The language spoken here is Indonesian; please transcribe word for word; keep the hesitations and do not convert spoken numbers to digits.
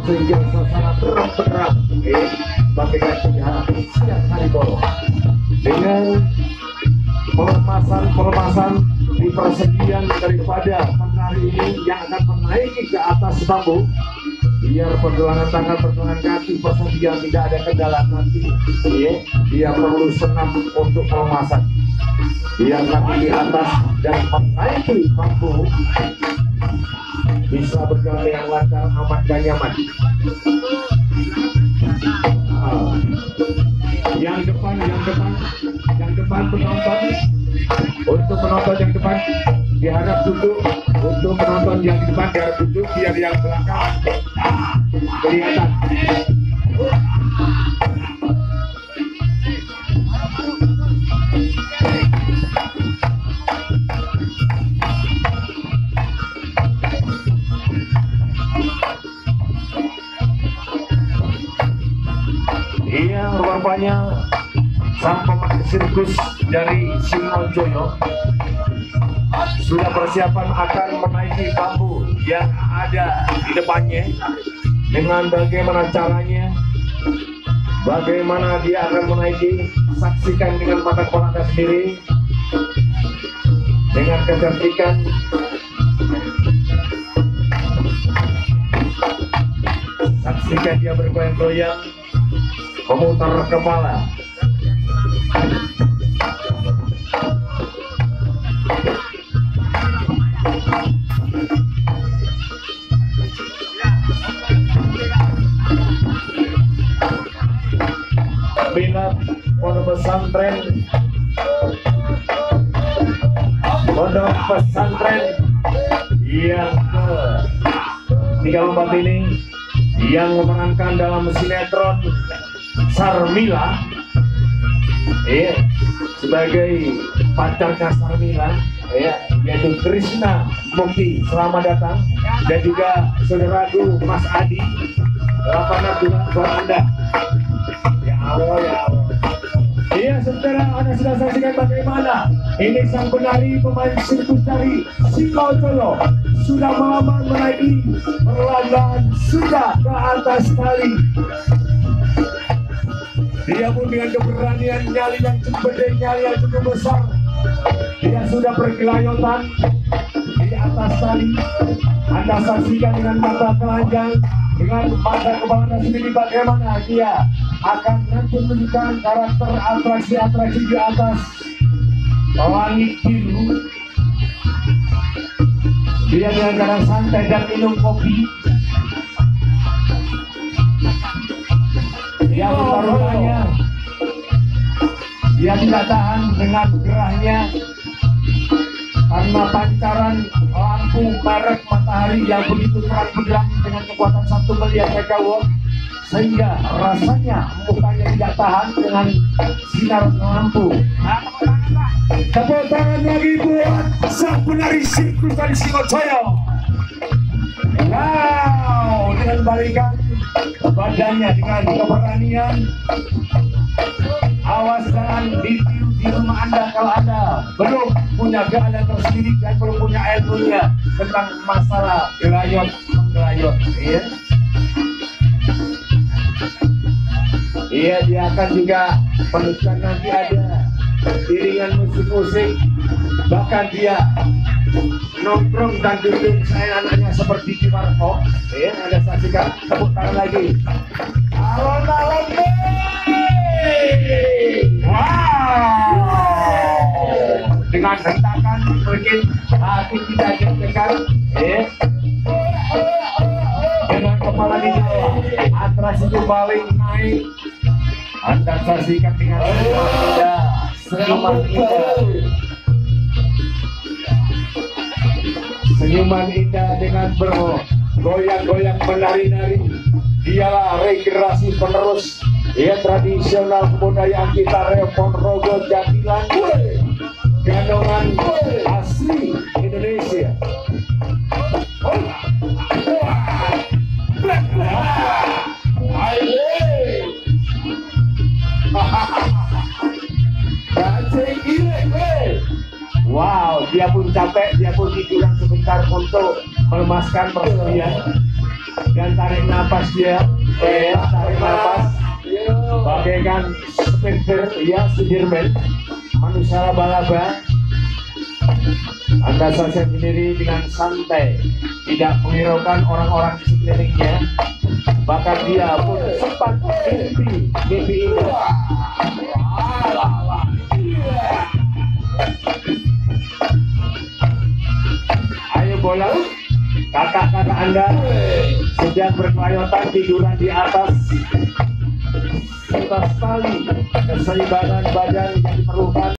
sehingga suasana terang-terang eh, bagaikan di siang hari bolong dengan pelemasan-pelemasan di persediaan daripada penari ini yang akan menaiki ke atas bambu biar pergelangan tangan, pergelangan kaki persediaan tidak ada kendala nanti ya, dia perlu senam untuk pelemasan biar nanti di atas dan menaiki bambu bisa berjalan yang lancar, aman dan nyaman. Nah, yang depan, yang depan, yang depan penonton, untuk penonton yang depan diharap duduk, untuk penonton yang di depan diharap duduk biar yang belakang kelihatan. Iya, rupanya sang pemakai sirkus dari Singojoyo sudah persiapan akan menaiki bambu yang ada di depannya. Dengan bagaimana caranya, bagaimana dia akan menaiki, saksikan dengan mata kepala Anda sendiri dengan kecerdikan. Saksikan dia bergoyang-goyang, memutar kepala. Minat pondok pesantren pondok pesantren yang ke tiga puluh empat ini yang memerankan dalam sinetron Sarmila ya, sebagai pacarnya Sarmila ya, yaitu Krishna Mukti, selamat datang, dan juga saudaraku Mas Adi, lapangan juga buat Anda. Ya Allah, ya Allah. Iya saudara, Anda sudah saksikan bagaimana ini sang penari pemain sirkus dari Singojoyo sudah melamar menaiki perlahan sudah ke atas tali. Dia pun dengan keberanian nyali yang cukup gede, nyali yang cukup besar, dia sudah bergelayotan di atas tali. Anda saksikan dengan mata telanjang, dengan mata kepala Anda sendiri bagaimana dia akan nanti menunjukkan karakter atraksi-atraksi di atas langit biru. Dia dengan keadaan santai dan minum kopi. Dia rupa-rupanya dia tidak tahan dengan gerahnya karena pancaran lampu merek matahari yang begitu terang benderang dengan kekuatan satu miliar megawatt, sehingga rasanya mukanya tidak tahan dengan sinar lampu. Tepuk tangan lagi buat sang penari sirkus dari Singojoyo. Wow, dengan balikan badannya dengan keberanian. Awas jangan ditiru di rumah Anda kalau Anda belum punya keahlian tersendiri dan belum punya ilmunya tentang masalah gelayot menggelayot. Iya. Iya, dia akan juga menunjukkan nanti ada iringan musik-musik, bahkan dia nongkrong dan duduk saya anaknya seperti di Marco. Ya, Anda saksikan, tepuk tangan lagi. Alon-alon, wow, dengan hentakan mungkin hati kita deg-degan, ya. Dengan kepala di bawah, atraksi itu paling naik. Anda saksikan dengan indah, senyuman indah, senyuman indah dengan bergoyang-goyang menari-nari. Dialah regenerasi penerus ya tradisional kebudayaan kita, Reo Ponorogo Jatilan, gandongan asli Indonesia. Wow, dia pun capek, dia pun tiduran sebentar untuk melemaskan persediaan. dan tarik napas dia, eh, tarik napas, bagaikan Spectre, ya Spiderman, manusia laba-laba. Anda saja sendiri dengan santai, tidak menghiraukan orang-orang di sekelilingnya, bahkan dia pun sempat mimpi, mimpi indah. Ayo bola, kakak-kakak Anda sedang berkelayotan tiduran di atas atas tali keseimbangan badan yang diperlukan.